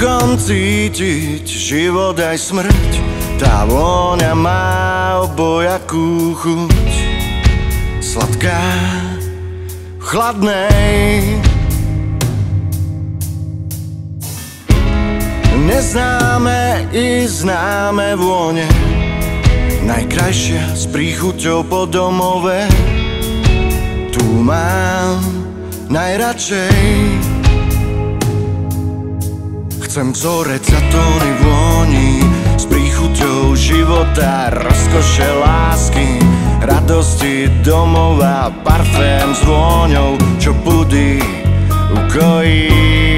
Uchom cítiť život aj smrť, tá vôňa má obojakú chuť. Sladká v chladnej, neznáme i známe vône, najkrajšia s príchuťou po domove. Tu mám najradšej. Chcem vzoreť za tóny vôni s príchuťou života, rozkoše lásky, radosti domova, parfém s vôňou, čo budí ukojí.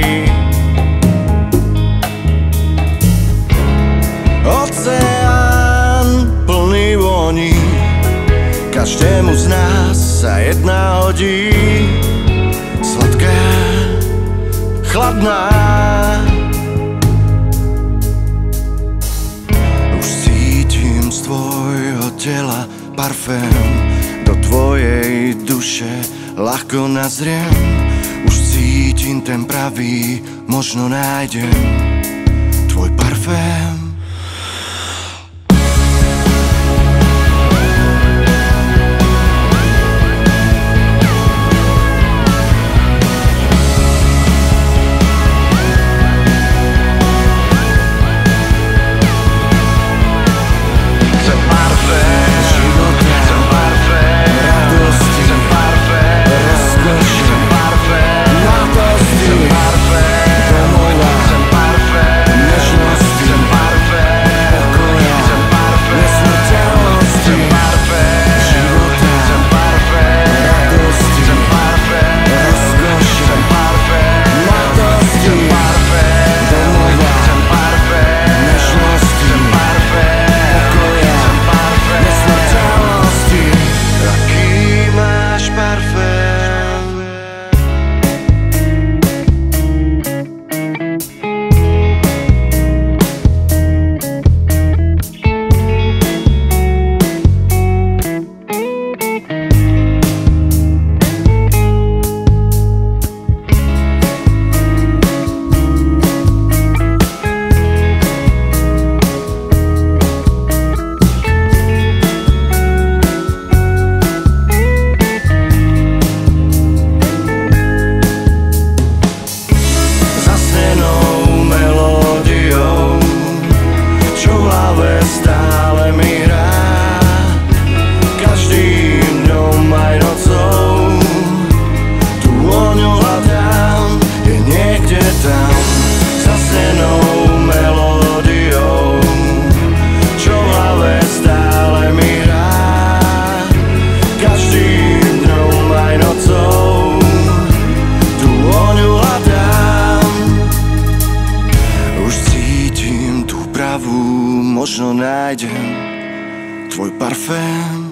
Oceán plný vôni, každému z nás sa jedna hodí. Sladká, chladná, z tvojho tela parfém, do tvojej duše ľahko nazriem. Už cítim ten pravý, možno nájdem tvoj parfém. Možno nájdem tvoj parfém.